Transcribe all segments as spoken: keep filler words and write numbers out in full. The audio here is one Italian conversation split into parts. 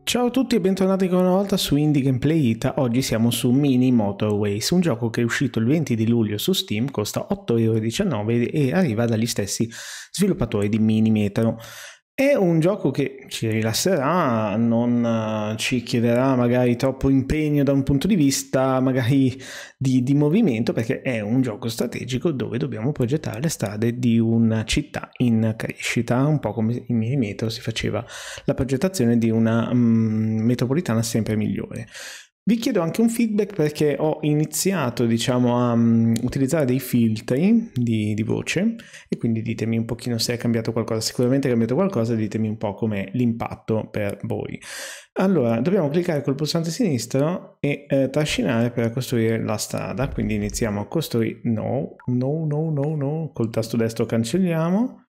Ciao a tutti e bentornati ancora una volta su Indie Gameplay Ita. Oggi siamo su Mini Motorways, un gioco che è uscito il venti di luglio su Steam, costa otto e diciannove euro e arriva dagli stessi sviluppatori di Minimetro. È un gioco che ci rilasserà, non uh, ci chiederà magari troppo impegno da un punto di vista magari di, di movimento, perché è un gioco strategico dove dobbiamo progettare le strade di una città in crescita, un po' come in Minimetro si faceva la progettazione di una um, metropolitana sempre migliore. Vi chiedo anche un feedback perché ho iniziato, diciamo, a um, utilizzare dei filtri di, di voce e quindi ditemi un pochino se è cambiato qualcosa. Sicuramente è cambiato qualcosa, ditemi un po' com'è l'impatto per voi. Allora, dobbiamo cliccare col pulsante sinistro e eh, trascinare per costruire la strada, quindi iniziamo a costruire, no, no, no, no, no, col tasto destro cancelliamo.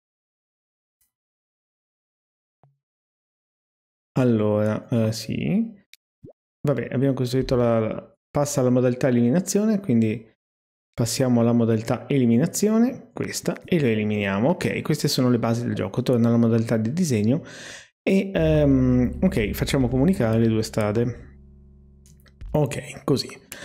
Allora, eh, sì. Vabbè, abbiamo costruito la... passa alla modalità eliminazione, quindi passiamo alla modalità eliminazione, questa, e lo eliminiamo. Ok, queste sono le basi del gioco. Torna alla modalità di disegno e um, ok, facciamo comunicare le due strade. Ok, così.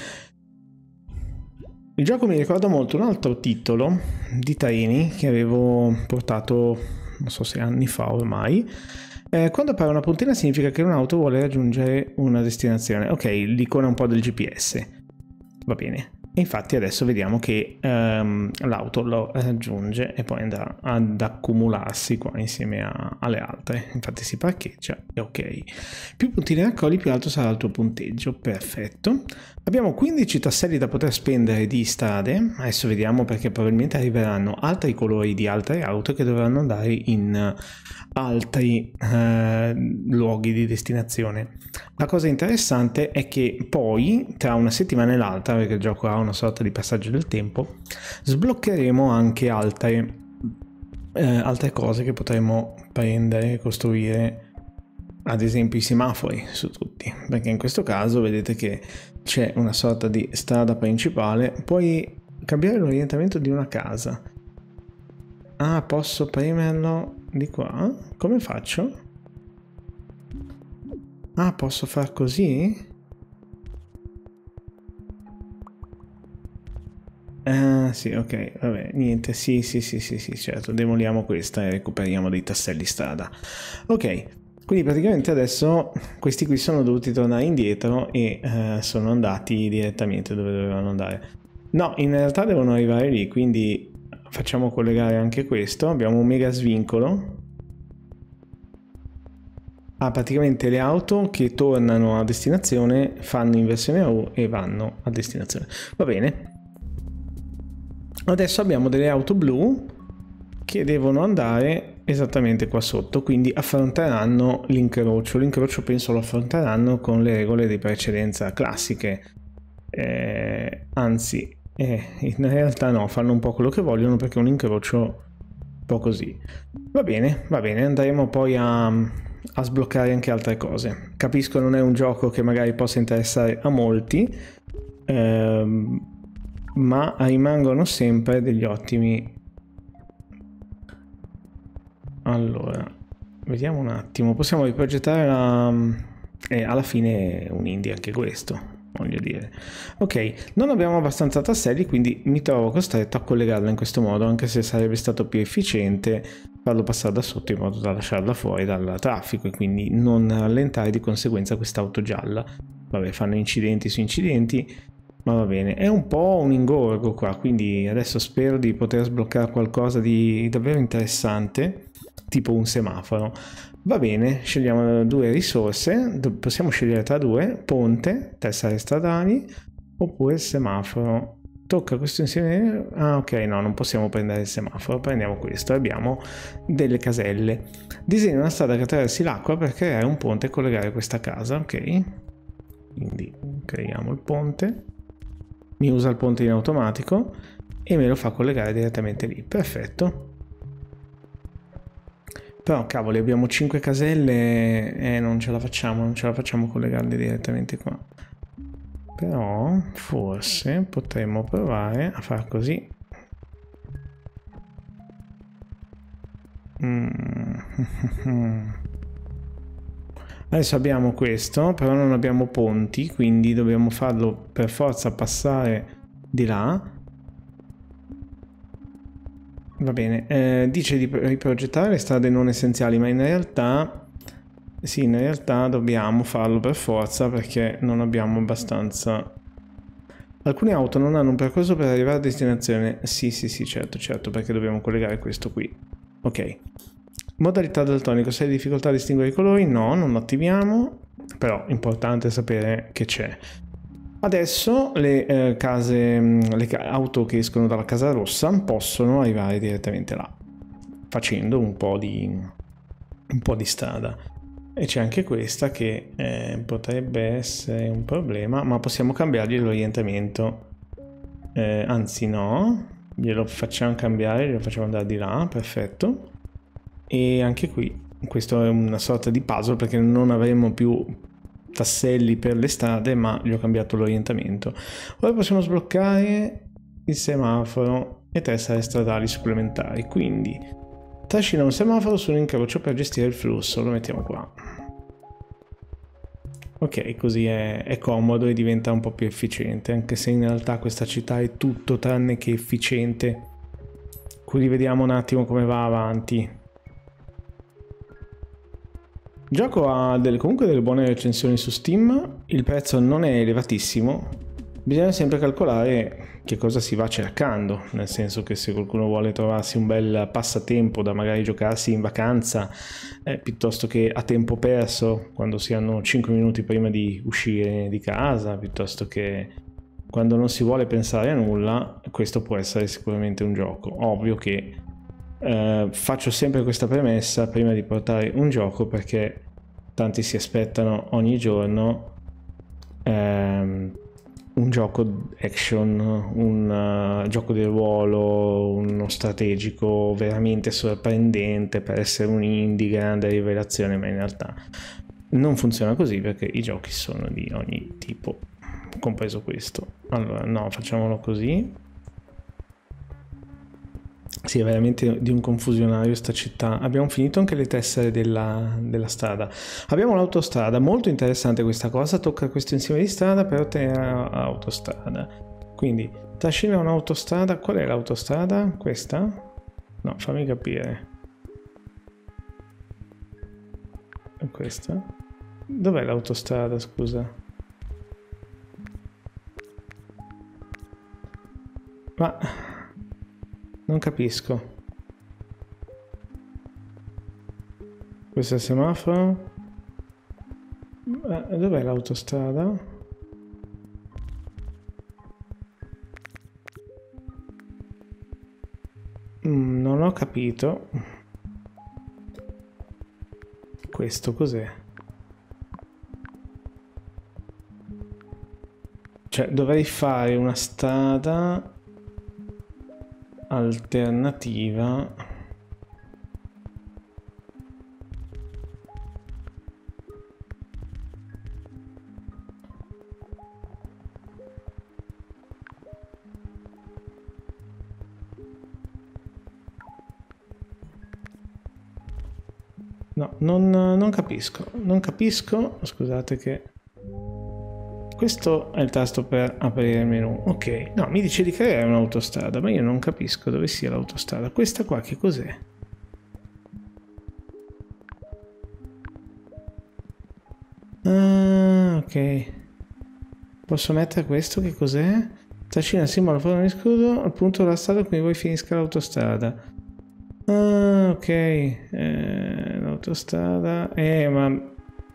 Il gioco mi ricorda molto un altro titolo di treni che avevo portato, non so se anni fa ormai. Eh, quando appare una puntina significa che un'auto vuole raggiungere una destinazione. Ok, l'icona un po' del G P S. Va bene. E infatti adesso vediamo che um, l'auto lo raggiunge e poi andrà ad accumularsi qua insieme a, alle altre. Infatti si parcheggia e ok. Più puntini raccogli, più alto sarà il tuo punteggio. Perfetto. Abbiamo quindici tasselli da poter spendere di strade. Adesso vediamo perché probabilmente arriveranno altri colori di altre auto che dovranno andare in altri eh, luoghi di destinazione. La cosa interessante è che poi tra una settimana e l'altra, perché il gioco ha una sorta di passaggio del tempo, sbloccheremo anche altre, eh, altre cose che potremo prendere e costruire, ad esempio i semafori su tutti, perché in questo caso vedete che c'è una sorta di strada principale. Puoi cambiare l'orientamento di una casa. Ah, posso premerlo di qua? Come faccio? Ah, posso far così? Ah, sì, ok, vabbè, niente, sì, sì, sì, sì, sì, certo, demoliamo questa e recuperiamo dei tasselli strada. Ok, quindi praticamente adesso questi qui sono dovuti tornare indietro e eh, sono andati direttamente dove dovevano andare. No, in realtà devono arrivare lì, quindi facciamo collegare anche questo. Abbiamo un mega svincolo. Ah, praticamente le auto che tornano a destinazione fanno inversione a U e vanno a destinazione. Va bene. Adesso abbiamo delle auto blu che devono andare esattamente qua sotto, quindi affronteranno l'incrocio. L'incrocio penso lo affronteranno con le regole di precedenza classiche. Eh, anzi, eh, in realtà no, fanno un po' quello che vogliono perché è un incrocio un po' così. Va bene, va bene, andremo poi a... a sbloccare anche altre cose. Capisco non è un gioco che magari possa interessare a molti, ehm, ma rimangono sempre degli ottimi. Allora, vediamo un attimo, possiamo riprogettare la... e alla fine è un indie anche questo, voglio dire. Ok, non abbiamo abbastanza tasselli, quindi mi trovo costretto a collegarla in questo modo, anche se sarebbe stato più efficiente farlo passare da sotto in modo da lasciarla fuori dal traffico e quindi non rallentare di conseguenza quest'auto gialla. Vabbè, fanno incidenti su incidenti, ma va bene. È un po' un ingorgo qua, quindi adesso spero di poter sbloccare qualcosa di davvero interessante, tipo un semaforo. Va bene, scegliamo due risorse, possiamo scegliere tra due: ponte, tessere stradali, oppure il semaforo. Tocca questo insieme. Ah, ok, no, non possiamo prendere il semaforo, prendiamo questo. Abbiamo delle caselle. Disegna una strada che attraversi l'acqua per creare un ponte e collegare questa casa. Ok, quindi creiamo il ponte. Mi usa il ponte in automatico e me lo fa collegare direttamente lì. Perfetto. Però cavoli, abbiamo cinque caselle e non ce la facciamo, non ce la facciamo collegarle direttamente qua. Però forse potremmo provare a far così. Mm. Adesso abbiamo questo, però non abbiamo ponti, quindi dobbiamo farlo per forza passare di là. Va bene, eh, dice di riprogettare le strade non essenziali, ma in realtà, sì, in realtà dobbiamo farlo per forza perché non abbiamo abbastanza. Alcune auto non hanno un percorso per arrivare a destinazione. Sì, sì, sì, certo, certo, perché dobbiamo collegare questo qui. Ok. Modalità daltonico, se hai difficoltà a distinguere i colori, no, non lo attiviamo, però importante sapere che c'è. Adesso le eh, case, le auto che escono dalla casa rossa possono arrivare direttamente là, facendo un po' di, un po' di strada. E c'è anche questa che eh, potrebbe essere un problema, ma possiamo cambiargli l'orientamento. Eh, anzi no, glielo facciamo cambiare, glielo facciamo andare di là, perfetto. E anche qui, questo è una sorta di puzzle perché non avremo più tasselli per le strade, ma gli ho cambiato l'orientamento. Ora possiamo sbloccare il semaforo e tessere stradali supplementari, quindi trascina un semaforo su un incrocio per gestire il flusso, lo mettiamo qua. Ok, così è, è comodo e diventa un po' più efficiente, anche se in realtà questa città è tutto tranne che efficiente. Qui rivediamo un attimo come va avanti. Il gioco ha delle, comunque delle buone recensioni su Steam, il prezzo non è elevatissimo, bisogna sempre calcolare che cosa si va cercando, nel senso che se qualcuno vuole trovarsi un bel passatempo da magari giocarsi in vacanza, eh, piuttosto che a tempo perso, quando si hanno cinque minuti prima di uscire di casa, piuttosto che quando non si vuole pensare a nulla, questo può essere sicuramente un gioco. Ovvio che Uh, faccio sempre questa premessa prima di portare un gioco perché tanti si aspettano ogni giorno um, un gioco action, un uh, gioco di ruolo, uno strategico veramente sorprendente per essere un indie, grande rivelazione, ma in realtà non funziona così perché i giochi sono di ogni tipo, compreso questo. Allora no, facciamolo così. Sì, è veramente di un confusionario sta città. Abbiamo finito anche le tessere della, della strada. Abbiamo l'autostrada, molto interessante questa cosa. Tocca questo insieme di strada per ottenere l'autostrada. Quindi trascina un'autostrada. Qual è l'autostrada? Questa? No, fammi capire. Questa? Dov'è l'autostrada, scusa? Ma non capisco. Questo è il semaforo. Eh, dov'è l'autostrada? Mm, non ho capito. Questo cos'è? Cioè, dovrei fare una strada alternativa. No, non, non capisco, non capisco, scusate che... Questo è il tasto per aprire il menu. Ok, no, mi dice di creare un'autostrada, ma io non capisco dove sia l'autostrada. Questa qua che cos'è? Ah, ok. Posso mettere questo, che cos'è? Trascina simbolo forma di scudo al punto della strada quindi voi finisca l'autostrada. Ah, ok. Eh, l'autostrada... Eh, ma...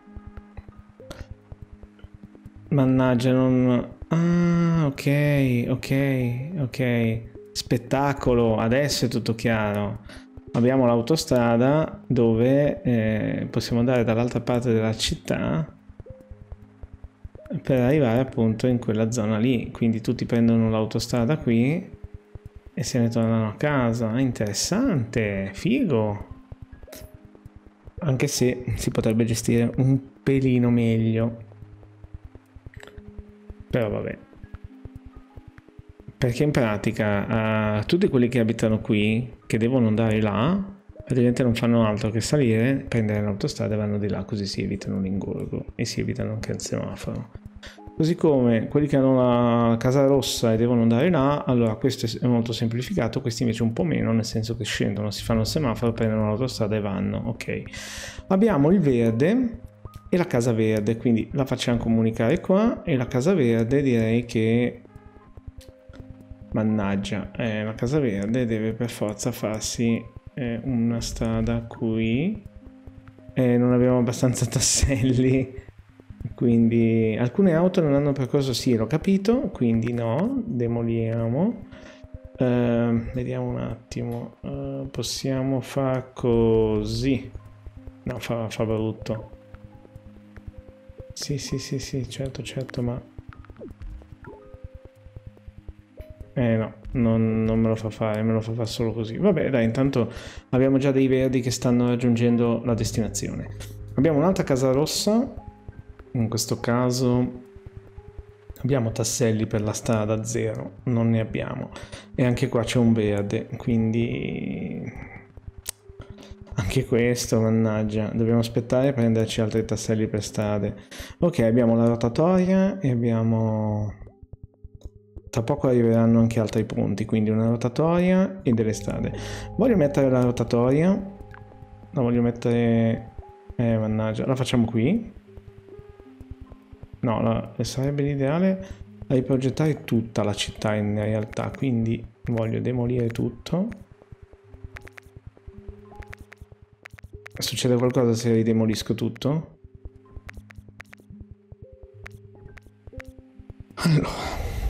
Mannaggia, non... Ah, ok, ok, ok. Spettacolo, adesso è tutto chiaro. Abbiamo l'autostrada dove eh, possiamo andare dall'altra parte della città per arrivare appunto in quella zona lì. Quindi tutti prendono l'autostrada qui e se ne tornano a casa. Interessante, figo. Anche se si potrebbe gestire un pelino meglio. Però vabbè. Perché in pratica uh, tutti quelli che abitano qui, che devono andare là, praticamente non fanno altro che salire, prendere l'autostrada e vanno di là, così si evitano l'ingorgo e si evitano anche il semaforo. Così come quelli che hanno la casa rossa e devono andare là, allora questo è molto semplificato, questi invece un po' meno, nel senso che scendono, si fanno il semaforo, prendono l'autostrada e vanno. Ok. Abbiamo il verde e la casa verde, quindi la facciamo comunicare qua, e la casa verde direi che... Mannaggia, eh, la casa verde deve per forza farsi eh, una strada qui. Eh, non abbiamo abbastanza tasselli, quindi alcune auto non hanno percorso, sì, l'ho capito, quindi no, demoliamo. Uh, vediamo un attimo, uh, possiamo far così. No, fa, fa brutto. Sì, sì, sì, sì, certo, certo, ma... Eh no, non, non me lo fa fare, me lo fa fare solo così. Vabbè, dai, intanto abbiamo già dei verdi che stanno raggiungendo la destinazione. Abbiamo un'altra casa rossa, in questo caso abbiamo tasselli per la strada, zero, non ne abbiamo. E anche qua c'è un verde, quindi... Anche questo, mannaggia, dobbiamo aspettare per prenderci altri tasselli per strade. Ok, abbiamo la rotatoria e abbiamo... Tra poco arriveranno anche altri punti, quindi una rotatoria e delle strade. Voglio mettere la rotatoria. La voglio mettere... Eh, mannaggia, la facciamo qui. No, la... sarebbe l'ideale riprogettare tutta la città in realtà, quindi voglio demolire tutto. Succede qualcosa se ridemolisco tutto? Allora...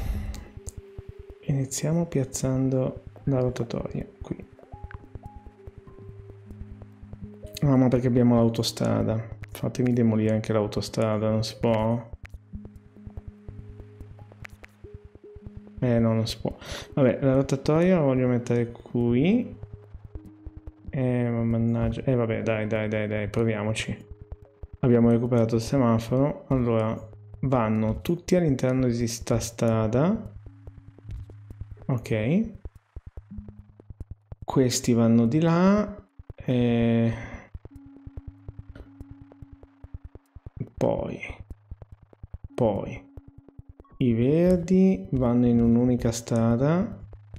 Iniziamo piazzando la rotatoria qui. No, ma perché abbiamo l'autostrada. Fatemi demolire anche l'autostrada, non si può? Eh no, non si può. Vabbè, la rotatoria la voglio mettere qui. Eh, ma mannaggia. Eh vabbè, dai, dai, dai, dai, proviamoci. Abbiamo recuperato il semaforo. Allora, vanno tutti all'interno di questa strada. Ok, questi vanno di là, e... poi, poi i verdi vanno in un'unica strada.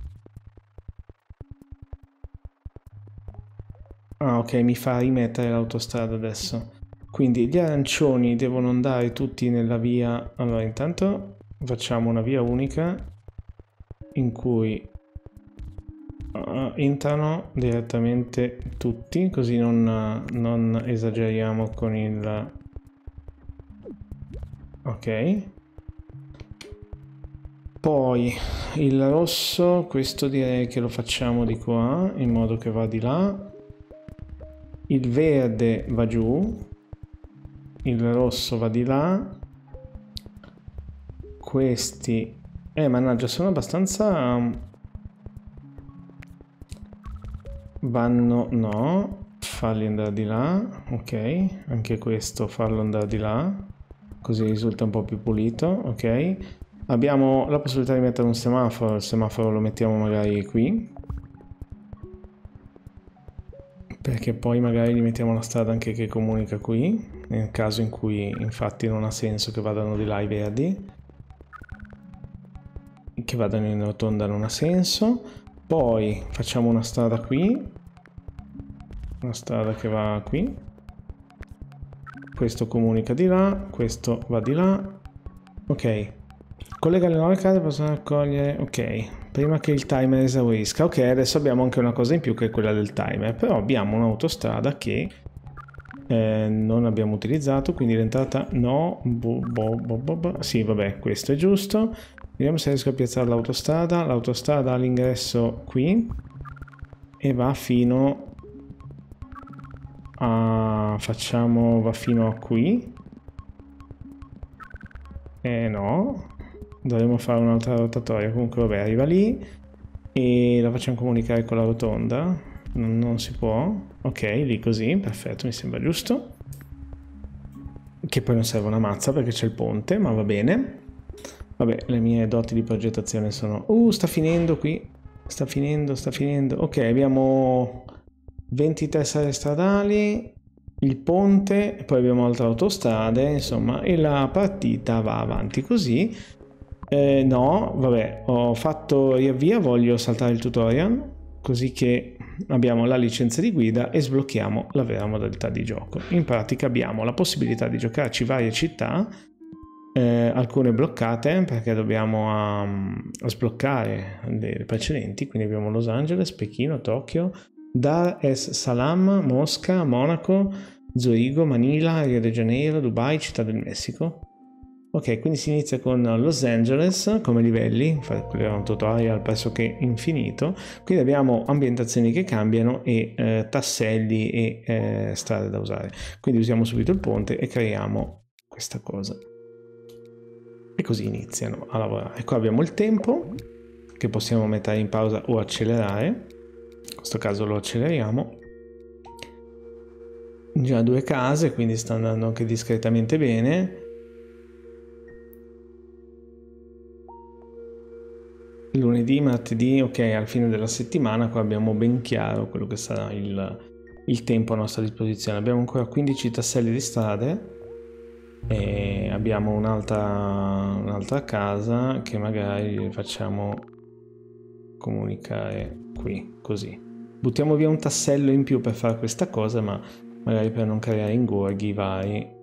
Ah, ok, mi fa rimettere l'autostrada adesso. Quindi gli arancioni devono andare tutti nella via. Allora, intanto facciamo una via unica in cui uh, entrano direttamente tutti, così non, uh, non esageriamo con il... Ok. Poi il rosso, questo direi che lo facciamo di qua, in modo che va di là. Il verde va giù. Il rosso va di là. Questi... Eh, mannaggia, sono abbastanza... Vanno... No. Farli andare di là. Ok. Anche questo farlo andare di là. Così risulta un po' più pulito. Ok. Abbiamo la possibilità di mettere un semaforo. Il semaforo lo mettiamo magari qui. Perché poi magari gli mettiamo la strada anche che comunica qui. Nel caso in cui infatti non ha senso che vadano di là i verdi. Che vadano in rotonda non ha senso. Poi facciamo una strada qui, una strada che va qui, questo comunica di là, questo va di là. Ok, collega le nuove case, possono raccogliere, ok, prima che il timer esaurisca. Ok, adesso abbiamo anche una cosa in più che è quella del timer, però abbiamo un'autostrada che eh, non abbiamo utilizzato, quindi l'entrata no, bo, bo, bo, bo, bo. Sì, vabbè, questo è giusto. Vediamo se riesco a piazzare l'autostrada. L'autostrada ha l'ingresso qui e va fino a... facciamo... va fino a qui. Eh no, dovremmo fare un'altra rotatoria. Comunque vabbè, arriva lì e la facciamo comunicare con la rotonda. Non, non si può. Ok, lì così, perfetto, mi sembra giusto. Che poi non serve una mazza perché c'è il ponte, ma va bene. Vabbè, le mie doti di progettazione sono... Uh, sta finendo qui. Sta finendo, sta finendo. Ok, abbiamo venti tessere stradali, il ponte, poi abbiamo altre autostrade, insomma, e la partita va avanti così. Eh, no, vabbè, ho fatto riavvia, voglio saltare il tutorial, così che abbiamo la licenza di guida e sblocchiamo la vera modalità di gioco. In pratica abbiamo la possibilità di giocarci varie città, eh, alcune bloccate perché dobbiamo um, sbloccare le precedenti, quindi abbiamo Los Angeles, Pechino, Tokyo, Dar es Salaam, Mosca, Monaco, Zurigo, Manila, Rio de Janeiro, Dubai, Città del Messico. Ok, quindi si inizia con Los Angeles come livelli, infatti quello era un tutorial pressoché infinito, quindi abbiamo ambientazioni che cambiano e eh, tasselli e eh, strade da usare. Quindi usiamo subito il ponte e creiamo questa cosa. E così iniziano a lavorare. E qua abbiamo il tempo che possiamo mettere in pausa o accelerare, in questo caso lo acceleriamo. Già due case, quindi sta andando anche discretamente bene. Lunedì, martedì, ok, al fine della settimana qua abbiamo ben chiaro quello che sarà il, il tempo a nostra disposizione. Abbiamo ancora quindici tasselli di strade e abbiamo un'altra un'altra casa che magari facciamo comunicare qui, così. Buttiamo via un tassello in più per fare questa cosa, ma magari per non creare ingorghi vari.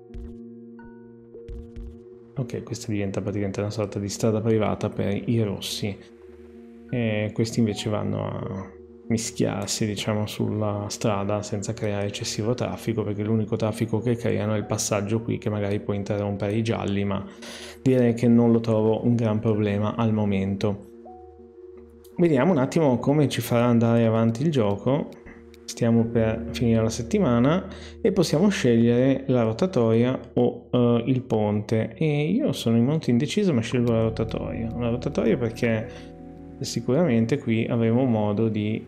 Ok, questa diventa praticamente una sorta di strada privata per i rossi. E questi invece vanno a mischiarsi, diciamo, sulla strada senza creare eccessivo traffico, perché l'unico traffico che creano è il passaggio qui che magari può interrompere i gialli, ma direi che non lo trovo un gran problema al momento. Vediamo un attimo come ci farà andare avanti il gioco. Stiamo per finire la settimana e possiamo scegliere la rotatoria o uh, il ponte, e io sono molto indeciso, ma scelgo la rotatoria. La rotatoria perché sicuramente qui avremo modo di...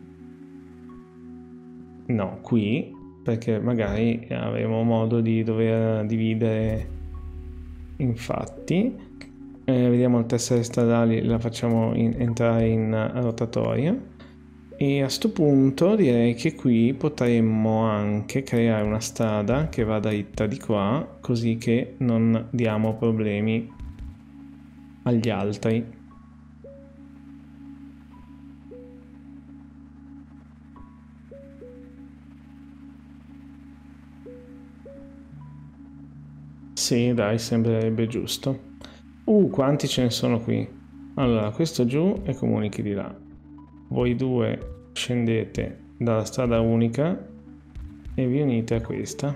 no, qui, perché magari avremo modo di dover dividere, infatti. Eh, vediamo il tessere stradali, la facciamo in, entrare in rotatoria. E a sto punto direi che qui potremmo anche creare una strada che vada dritta di qua, così che non diamo problemi agli altri. Sì, dai, sembrerebbe giusto. Uh, quanti ce ne sono qui? Allora, questo giù e comunichi di là. Voi due scendete dalla strada unica e vi unite a questa.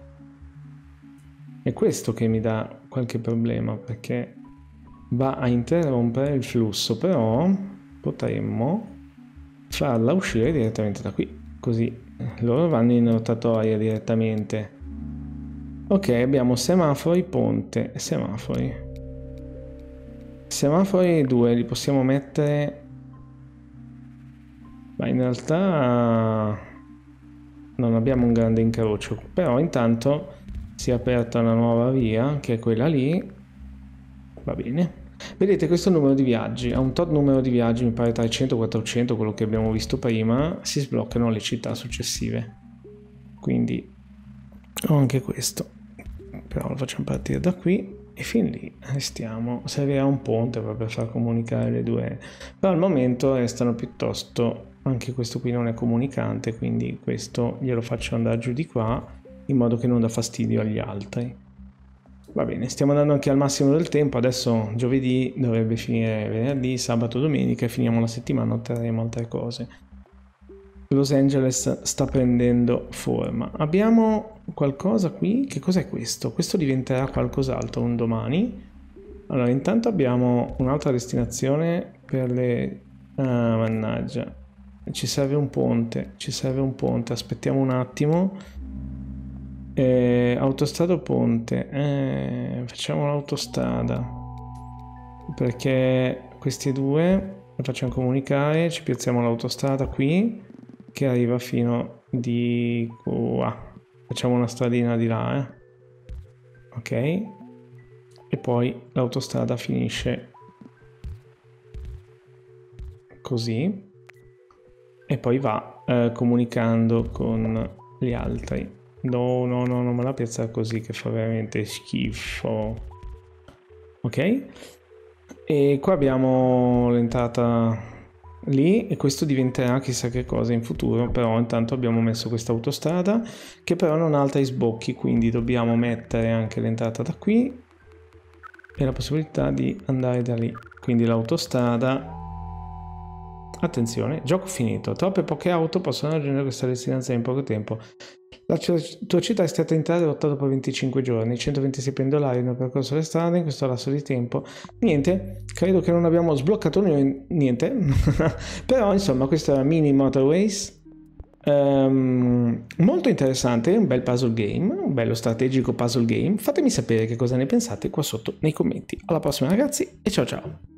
È questo che mi dà qualche problema, perché va a interrompere il flusso, però potremmo farla uscire direttamente da qui, così loro vanno in rotatoria direttamente. Ok, abbiamo semafori, ponte e semafori. Semafori due li possiamo mettere, ma in realtà non abbiamo un grande incrocio, però intanto si è aperta una nuova via che è quella lì. Va bene. Vedete questo numero di viaggi, a un tot numero di viaggi, mi pare trecento quattrocento, quello che abbiamo visto prima, si sbloccano le città successive. Quindi ho anche questo. Però lo facciamo partire da qui e fin lì restiamo. Servirà un ponte per far comunicare le due, però al momento restano piuttosto, anche questo qui non è comunicante, quindi questo glielo faccio andare giù di qua in modo che non dà fastidio agli altri. Va bene, stiamo andando anche al massimo del tempo. Adesso giovedì dovrebbe finire venerdì, sabato, domenica e finiamo la settimana, otterremo altre cose. Los Angeles sta prendendo forma. Abbiamo qualcosa qui. Che cos'è questo? Questo diventerà qualcos'altro un domani. Allora, intanto abbiamo un'altra destinazione per le... Ah, mannaggia. Ci serve un ponte. Ci serve un ponte. Aspettiamo un attimo. Eh, autostrada o ponte? Eh, facciamo l'autostrada. Perché questi due li facciamo comunicare. Ci piazziamo l'autostrada qui, che arriva fino di qua. Facciamo una stradina di là, eh. Ok, e poi l'autostrada finisce così e poi va eh, comunicando con gli altri. No, no, no, non me la piazzare così che fa veramente schifo. Ok? E qua abbiamo l'entrata lì e questo diventerà chissà che cosa in futuro, però intanto abbiamo messo questa autostrada che però non ha altri sbocchi, quindi dobbiamo mettere anche l'entrata da qui e la possibilità di andare da lì, quindi l'autostrada. Attenzione, gioco finito, troppe poche auto possono raggiungere questa destinazione in poco tempo. La tua città è stata interrotta dopo venticinque giorni, centoventisei pendolari hanno percorso le strade in questo lasso di tempo. Niente, credo che non abbiamo sbloccato niente, però insomma questo era Mini Motorways, um, molto interessante, un bel puzzle game, un bello strategico puzzle game. Fatemi sapere che cosa ne pensate qua sotto nei commenti. Alla prossima ragazzi e ciao ciao!